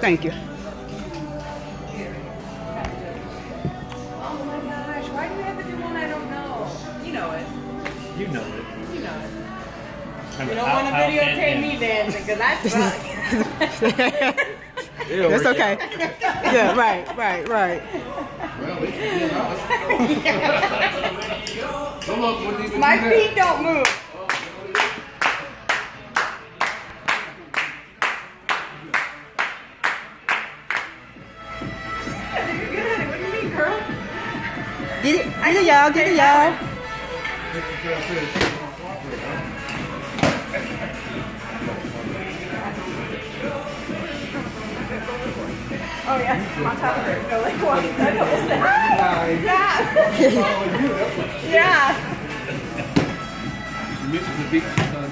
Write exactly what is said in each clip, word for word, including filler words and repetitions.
Thank you. Oh my gosh, why do we have to do one I don't know? You know it. You know it. You know it. I mean, You don't I'll- want to I'll videotape end me it. dancing because I suck. That's okay. Yeah, right, right, right. Well, we can get out. Come up with these. My feet don't move. You're good at it. What do you mean, girl? Get it, get it, y'all, get it, y'all. Oh yeah, on top of it. No, like what? I know. Yeah. Yeah. You missed the beach, son.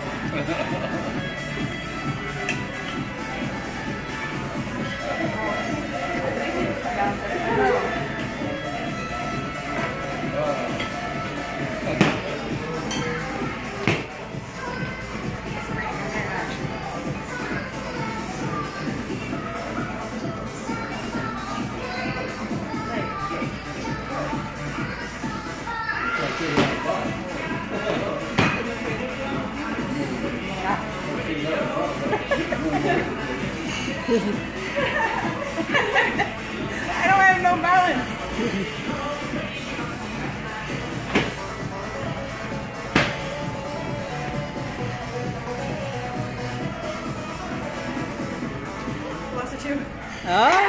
I don't have no balance. Lost it too. Oh.